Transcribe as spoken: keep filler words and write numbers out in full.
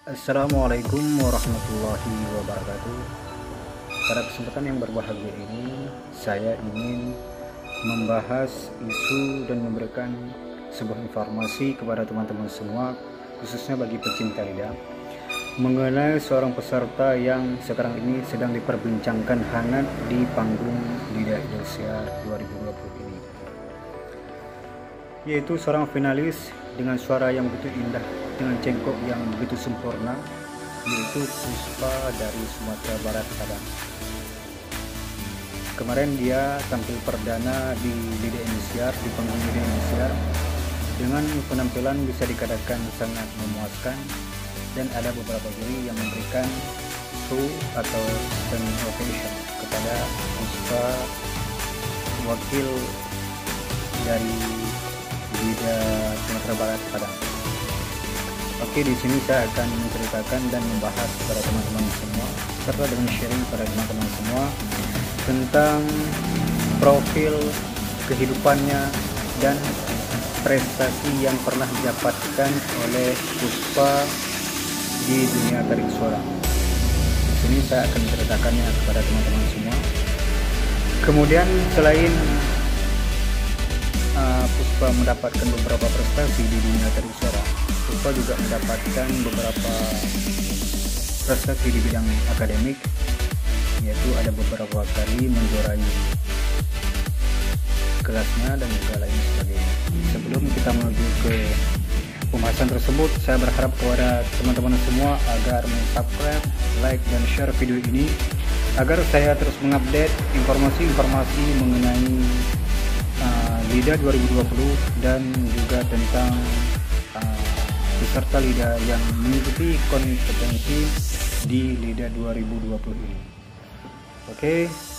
Assalamualaikum warahmatullahi wabarakatuh. Pada kesempatan yang berbahagia ini, saya ingin membahas isu dan memberikan sebuah informasi kepada teman-teman semua, khususnya bagi pecinta lidah, mengenai seorang peserta yang sekarang ini sedang diperbincangkan hangat di panggung Lidah Indonesia dua ribu dua puluh ini, yaitu seorang finalis dengan suara yang begitu indah, dengan cengkok yang begitu sempurna, yaitu Puspa dari Sumatera Barat Padang. Kemarin dia tampil perdana di Lidah Indonesia, di panggung Lidah Indonesia, dengan penampilan bisa dikatakan sangat memuaskan, dan ada beberapa juri yang memberikan show atau standing ovation kepada Puspa, wakil dari Lidah Sumatera Barat Padang. Oke, di sini saya akan menceritakan dan membahas kepada teman-teman semua, serta dengan sharing pada teman-teman semua tentang profil kehidupannya dan prestasi yang pernah didapatkan oleh Puspa di dunia tarik suara. Di sini saya akan menceritakannya kepada teman-teman semua. Kemudian selain uh, Puspa mendapatkan beberapa prestasi di dunia tarik suara, Puspa juga mendapatkan beberapa prestasi di bidang akademik, yaitu ada beberapa kali menjuarai kelasnya dan juga lain sebagainya. Sebelum kita menuju ke pembahasan tersebut, saya berharap kepada teman-teman semua agar subscribe, like, dan share video ini agar saya terus mengupdate informasi-informasi mengenai uh, Lidah dua ribu dua puluh dan juga tentang uh, peserta Lidah yang mengikuti kompetensi di Lidah dua ribu dua puluh ini. Oke,